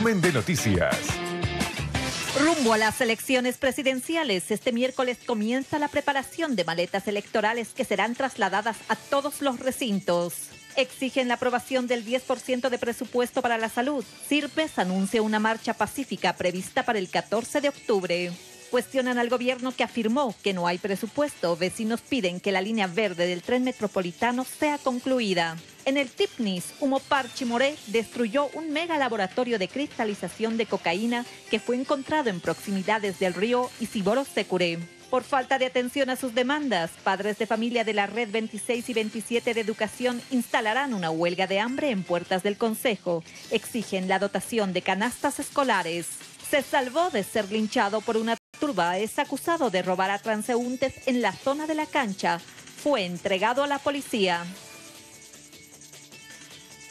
resumen de noticias. Rumbo a las elecciones presidenciales, este miércoles comienza la preparación de maletas electorales que serán trasladadas a todos los recintos. Exigen la aprobación del 10% de presupuesto para la salud. Sirpes anuncia una marcha pacífica prevista para el 14 de octubre. Cuestionan al gobierno que afirmó que no hay presupuesto. Vecinos piden que la línea verde del tren metropolitano sea concluida. En el Tipnis, Humopar Chimoré destruyó un mega laboratorio de cristalización de cocaína que fue encontrado en proximidades del río Isiboro-Securé. Por falta de atención a sus demandas, padres de familia de la Red 26 y 27 de Educación instalarán una huelga de hambre en puertas del Consejo. Exigen la dotación de canastas escolares. Se salvó de ser linchado por una turba. Es acusado de robar a transeúntes en la zona de la cancha. Fue entregado a la policía.